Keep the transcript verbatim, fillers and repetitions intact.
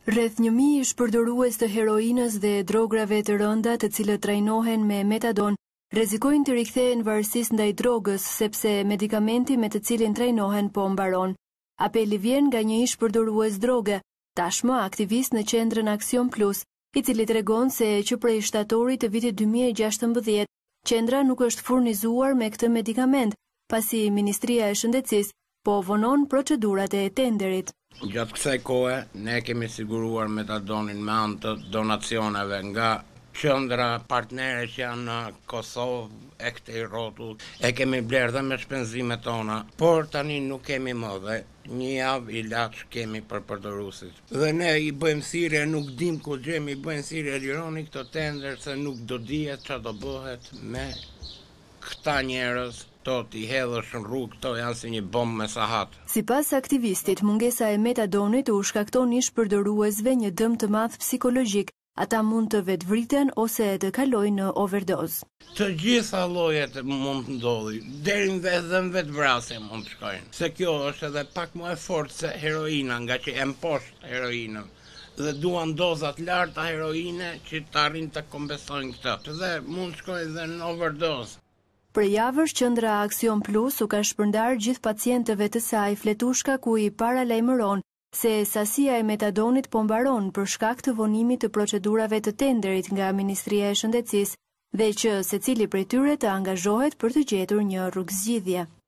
Rreth një mijë shpërdorues të heroinës dhe drograve të rënda të cilët trajnohen me metadon, rrezikojnë të rikthehen varësisë ndaj drogës sepse medikamenti me të cilin trajnohen po mbaron. Apeli vjen nga një ish përdorues droge, tashmë aktivist në qendrën Aksion Plus, i cili tregon se që prej shtatorit të vitit dy mijë e gjashtëmbëdhjetë, qendra nuk është furnizuar me këtë medikament, pasi Ministria e Shëndetësisë po vonon procedurat e tenderit. Gjatë kësaj kohe, ne kemi siguruar metadonin me anë të donacioneve nga qendra partnere që janë në Kosovë, e këtej rrotull, e kemi blerë dhe me shpenzimet tona, por tani nuk kemi më dhe një javë ilaç kemi për përdoruesit. Dhe ne i bëjmë thirrje, nuk dim ku gjemi, i bëjmë thirrje lironi këto tender se nuk do dihet çfarë do bëhet me këta njerëz. To t'i hedhësh në rrugë, to janë si një bombë me sahat. Sipas aktivistit, mungesa e metadonit u shkakton ish përdoruesve një dëm të madh psikologjik. Ata mund të vetvriten ose të kalojnë në overdozë. Të gjitha llojet mund të ndodhi, deri në vetë dhe në vetvrasje mund të shkojnë. Se kjo është edhe pak më e fortë se heroina, nga që e mposhtë heroinën. Dhe duan dozat larta heroine që të arrin të kompensojnë këtë. Dhe mund të shkojnë dhe në overdozë. Për javësh, qendra Aksion Plus u ka shpërndar gjithë pacientëve të saj fletushka ku i paralajmëron se sasia e metadonit po mbaron për shkak të vonimit të procedurave të tenderit nga Ministria e Shëndetësisë dhe që secili prej tyre të angazhohet për të gjetur një rrugëzgjidhje.